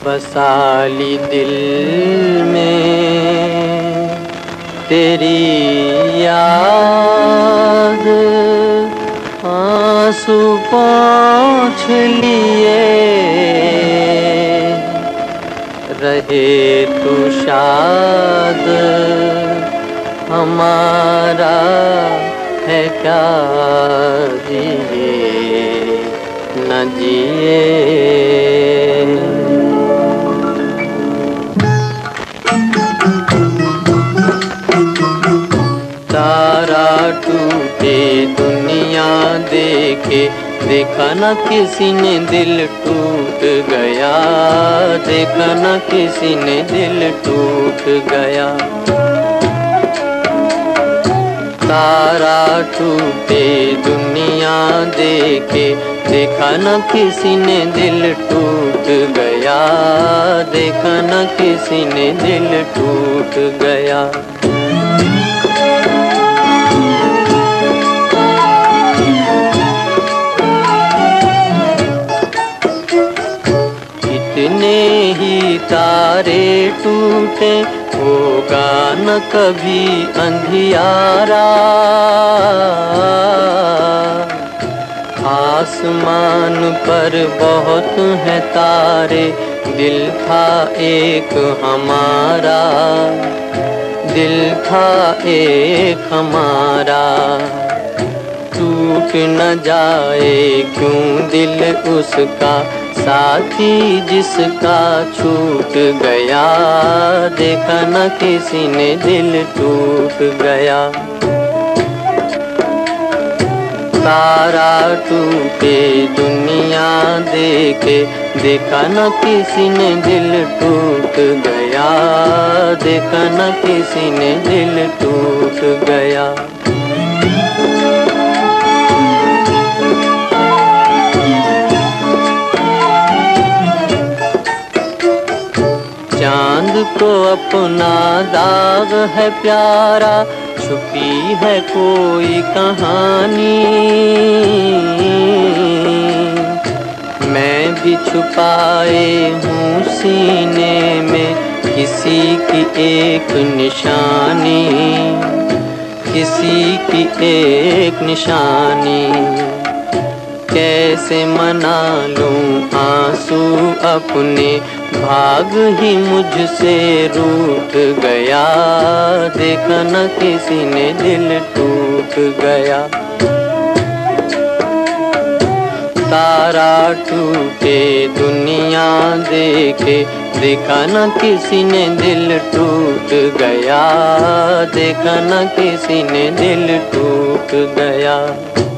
बसाली दिल में तेरी याद, आंसू पोंछ लिए रहे तू शाद, हमारा है क्या जिए न जिए। तारा टूटे दुनिया देखे, देखा न किसी ने दिल टूट गया, देखा न किसी ने दिल टूट गया। तारा टूटे दुनिया देखे, देखा न किसी ने दिल टूट गया, देखा न किसी ने दिल टूट गया। कितने ही तारे टूटे, होगा न कभी अंधियारा। आसमान पर बहुत हैं तारे, दिल था एक हमारा, दिल था एक हमारा। टूट न जाए क्यों दिल उसका, साथी जिसका छूट गया, देखा न किसी ने दिल टूट गया। तारा टूटे दुनिया देखे, देखा न किसी ने दिल टूट गया, देखा न किसी ने दिल टूट गया। चांद को अपना दाग है प्यारा, छुपी है कोई कहानी। मैं भी छुपाए हूँ सीने में किसी की एक निशानी, किसी की एक निशानी। कैसे मना लूं आंसू अपने, भाग ही मुझसे रूठ गया, देखा न किसी ने दिल टूट गया। तारा टूटे दुनिया देखे, देखा न किसी ने दिल टूट गया, देखा न किसी ने दिल टूट गया।